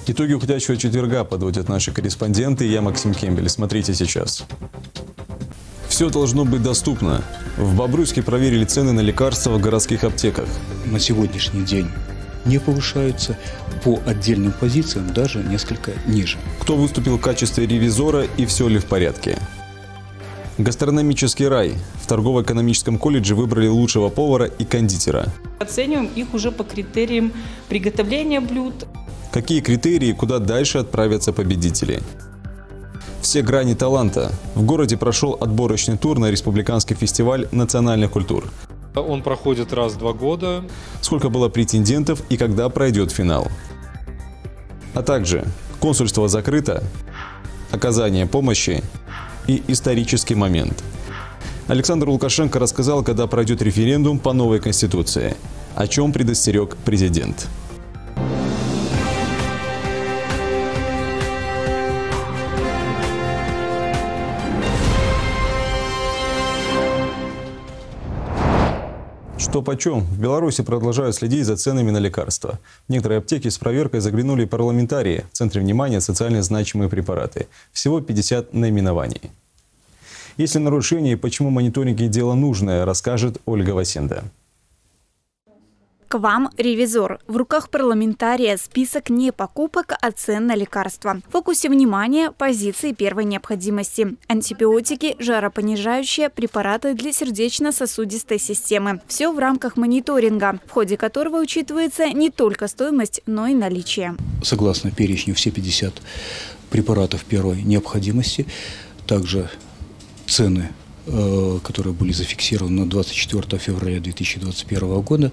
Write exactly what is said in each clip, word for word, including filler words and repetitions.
Итоги уходящего четверга подводят наши корреспонденты. Я Максим Кембель. Смотрите сейчас. Все должно быть доступно. В Бобруйске проверили цены на лекарства в городских аптеках. На сегодняшний день не повышаются, по отдельным позициям даже несколько ниже. Кто выступил в качестве ревизора и все ли в порядке? Гастрономический рай. В торгово-экономическом колледже выбрали лучшего повара и кондитера. Оцениваем их уже по критериям приготовления блюд. Какие критерии, куда дальше отправятся победители? Все грани таланта. В городе прошел отборочный тур на республиканский фестиваль национальных культур. Он проходит раз в два года. Сколько было претендентов и когда пройдет финал? А также консульство закрыто, оказание помощи и исторический момент. Александр Лукашенко рассказал, когда пройдет референдум по новой конституции, о чем предостерег президент. Что почем? В Беларуси продолжают следить за ценами на лекарства. В некоторые аптеки с проверкой заглянули парламентарии. В центре внимания социально значимые препараты. Всего пятьдесят наименований. Есть ли нарушения и почему мониторинги дело нужное, расскажет Ольга Васенда. К вам ревизор. В руках парламентария список не покупок, а цен на лекарства. В фокусе внимания позиции первой необходимости. Антибиотики, жаропонижающие, препараты для сердечно-сосудистой системы. Все в рамках мониторинга, в ходе которого учитывается не только стоимость, но и наличие. Согласно перечню, все пятьдесят препаратов первой необходимости, также цены, которые были зафиксированы на двадцать четвёртое февраля две тысячи двадцать первого года,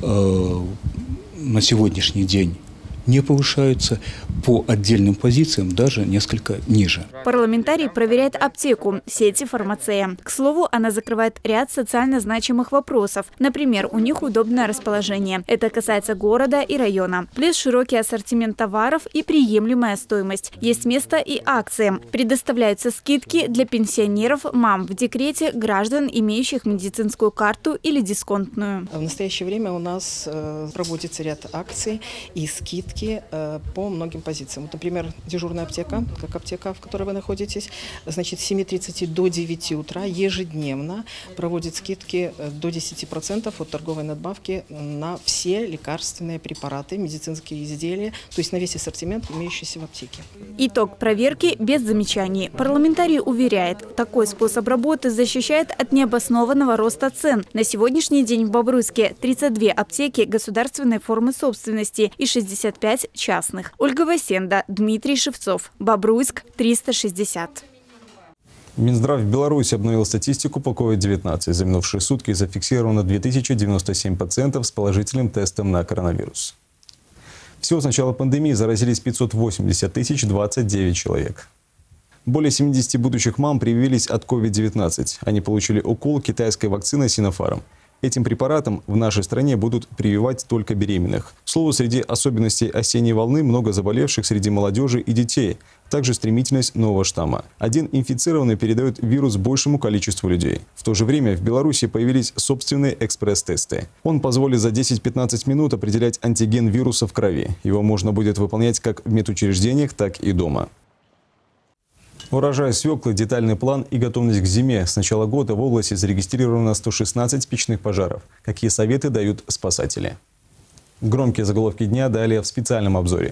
на сегодняшний день не повышаются, по отдельным позициям даже несколько ниже. Парламентарий проверяет аптеку, сети фармацея. К слову, она закрывает ряд социально значимых вопросов. Например, у них удобное расположение. Это касается города и района. Плюс широкий ассортимент товаров и приемлемая стоимость. Есть место и акциям. Предоставляются скидки для пенсионеров, мам в декрете, граждан, имеющих медицинскую карту или дисконтную. В настоящее время у нас проводится ряд акций и скидки по многим позициям. Вот, например, дежурная аптека, как аптека, в которой вы находитесь, значит, с семи тридцати до девяти утра ежедневно проводит скидки до десяти процентов от торговой надбавки на все лекарственные препараты, медицинские изделия, то есть на весь ассортимент, имеющийся в аптеке. Итог проверки без замечаний. Парламентарий уверяет, такой способ работы защищает от необоснованного роста цен. На сегодняшний день в Бобруйске тридцать две аптеки государственной формы собственности и шестьдесят пять частных. Ольга Васенда, Дмитрий Шевцов. Бобруйск, триста шестьдесят. Минздрав в Беларуси обновил статистику по ковид девятнадцать. За минувшие сутки зафиксировано две тысячи девяносто семь пациентов с положительным тестом на коронавирус. Всего с начала пандемии заразились пятьсот восемьдесят тысяч двадцать девять человек. Более семидесяти будущих мам привились от ковид девятнадцать. Они получили укол китайской вакцины Синофарм. Этим препаратом в нашей стране будут прививать только беременных. К слову, среди особенностей осенней волны много заболевших среди молодежи и детей. Также стремительность нового штамма. Один инфицированный передает вирус большему количеству людей. В то же время в Беларуси появились собственные экспресс-тесты. Он позволит за десять-пятнадцать минут определять антиген вируса в крови. Его можно будет выполнять как в медучреждениях, так и дома. Урожай свеклы, детальный план и готовность к зиме. С начала года в области зарегистрировано сто шестнадцать печных пожаров. Какие советы дают спасатели? Громкие заголовки дня далее в специальном обзоре.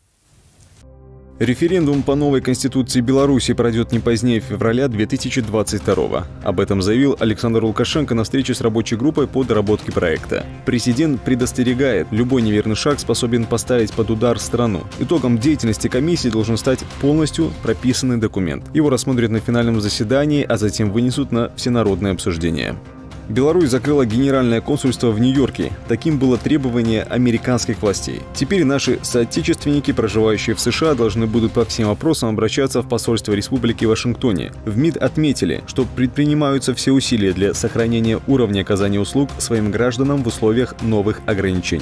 Референдум по новой Конституции Беларуси пройдет не позднее февраля две тысячи двадцать второго. Об этом заявил Александр Лукашенко на встрече с рабочей группой по доработке проекта. Президент предостерегает, любой неверный шаг способен поставить под удар страну. Итогом деятельности комиссии должен стать полностью прописанный документ. Его рассмотрят на финальном заседании, а затем вынесут на всенародное обсуждение. Беларусь закрыла генеральное консульство в Нью-Йорке. Таким было требование американских властей. Теперь наши соотечественники, проживающие в США, должны будут по всем вопросам обращаться в посольство республики в Вашингтоне. В МИД отметили, что предпринимаются все усилия для сохранения уровня оказания услуг своим гражданам в условиях новых ограничений.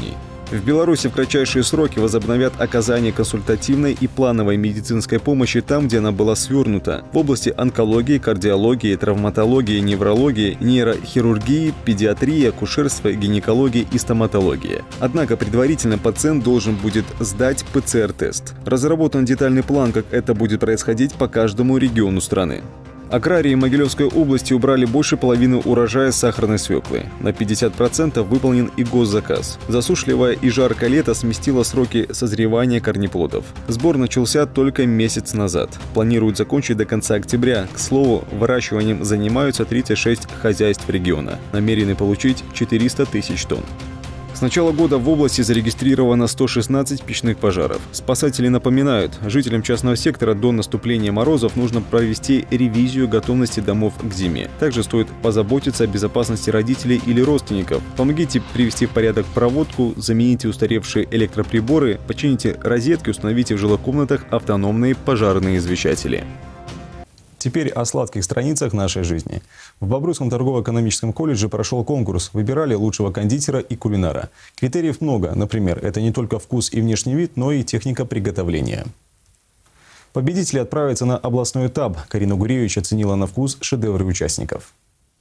В Беларуси в кратчайшие сроки возобновят оказание консультативной и плановой медицинской помощи там, где она была свернута. В области онкологии, кардиологии, травматологии, неврологии, нейрохирургии, педиатрии, акушерства, гинекологии и стоматологии. Однако предварительно пациент должен будет сдать пэ цэ эр-тест. Разработан детальный план, как это будет происходить по каждому региону страны. Аграрии Могилевской области убрали больше половины урожая сахарной свеклы. На пятьдесят процентов выполнен и госзаказ. Засушливое и жаркое лето сместило сроки созревания корнеплодов. Сбор начался только месяц назад. Планируют закончить до конца октября. К слову, выращиванием занимаются тридцать шесть хозяйств региона. Намерены получить четыреста тысяч тонн. С начала года в области зарегистрировано сто шестнадцать печных пожаров. Спасатели напоминают, жителям частного сектора до наступления морозов нужно провести ревизию готовности домов к зиме. Также стоит позаботиться о безопасности родителей или родственников. Помогите привести в порядок проводку, замените устаревшие электроприборы, почините розетки, установите в жилых комнатах автономные пожарные извещатели. Теперь о сладких страницах нашей жизни. В Бобруйском торгово-экономическом колледже прошел конкурс. Выбирали лучшего кондитера и кулинара. Критериев много. Например, это не только вкус и внешний вид, но и техника приготовления. Победители отправятся на областной этап. Карина Гуревич оценила на вкус шедевры участников.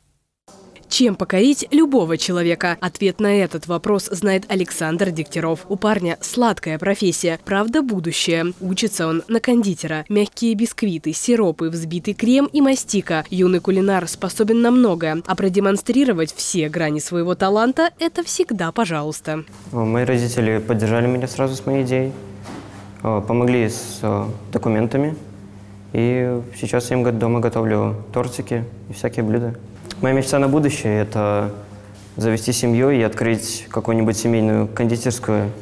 Чем покорить любого человека? Ответ на этот вопрос знает Александр Дегтярев. У парня сладкая профессия, правда будущее. Учится он на кондитера. Мягкие бисквиты, сиропы, взбитый крем и мастика. Юный кулинар способен на многое. А продемонстрировать все грани своего таланта – это всегда пожалуйста. Мои родители поддержали меня сразу с моей идеей, помогли с документами. И сейчас я им дома готовлю тортики и всякие блюда. Моя мечта на будущее – это завести семью и открыть какую-нибудь семейную кондитерскую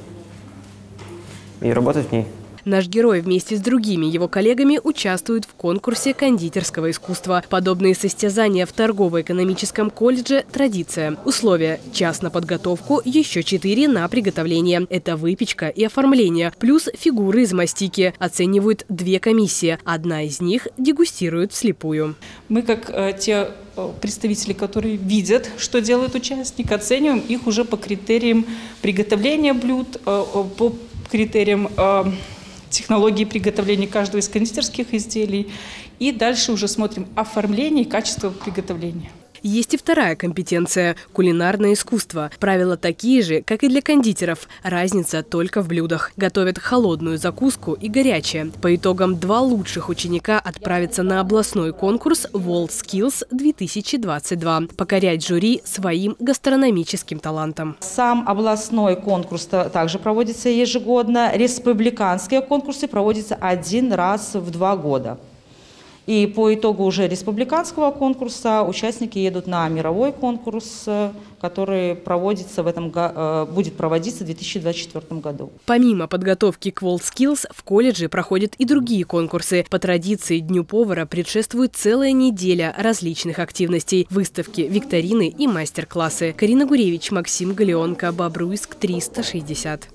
и работать в ней. Наш герой вместе с другими его коллегами участвует в конкурсе кондитерского искусства. Подобные состязания в торгово-экономическом колледже – традиция. Условия – час на подготовку, еще четыре на приготовление. Это выпечка и оформление, плюс фигуры из мастики. Оценивают две комиссии. Одна из них дегустирует вслепую. Мы, как э, те э, представители, которые видят, что делает участник, оцениваем их уже по критериям приготовления блюд, э, по критериям э, технологии приготовления каждого из кондитерских изделий. И дальше уже смотрим оформление и качество приготовления. Есть и вторая компетенция – кулинарное искусство. Правила такие же, как и для кондитеров. Разница только в блюдах. Готовят холодную закуску и горячее. По итогам два лучших ученика отправятся на областной конкурс WorldSkills две тысячи двадцать два. Покорять жюри своим гастрономическим талантом. Сам областной конкурс также проводится ежегодно. Республиканские конкурсы проводятся один раз в два года. И по итогу уже республиканского конкурса участники едут на мировой конкурс, который проводится в этом, будет проводиться в две тысячи двадцать четвёртом году. Помимо подготовки к WorldSkills, в колледже проходят и другие конкурсы. По традиции Дню повара предшествует целая неделя различных активностей, выставки, викторины и мастер-классы. Карина Гуревич, Максим Галеонко, Бобруйск, триста шестьдесят.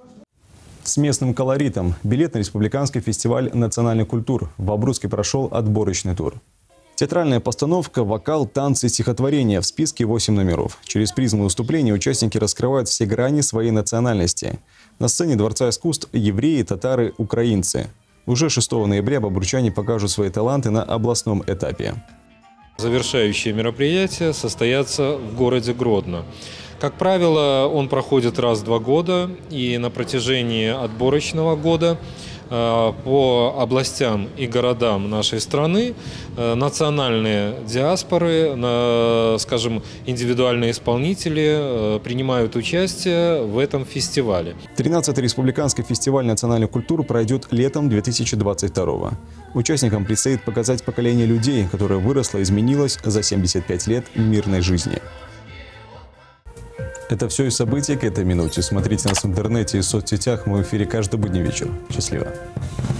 С местным колоритом. Билет на республиканский фестиваль национальных культур. В Бобруйске прошел отборочный тур. Театральная постановка, вокал, танцы, стихотворения. В списке восемь номеров. Через призму выступления участники раскрывают все грани своей национальности. На сцене Дворца искусств евреи, татары, украинцы. Уже шестого ноября бобручане покажут свои таланты на областном этапе. Завершающие мероприятия состоятся в городе Гродно. Как правило, он проходит раз в два года, и на протяжении отборочного года э, по областям и городам нашей страны э, национальные диаспоры, э, скажем, индивидуальные исполнители э, принимают участие в этом фестивале. тринадцатый республиканский фестиваль национальных культур пройдет летом две тысячи двадцать второго. Участникам предстоит показать поколение людей, которое выросло и изменилось за семьдесят пять лет мирной жизни. Это все и события к этой минуте. Смотрите нас в интернете и в соцсетях. Мы в эфире каждый будний вечер. Счастливо.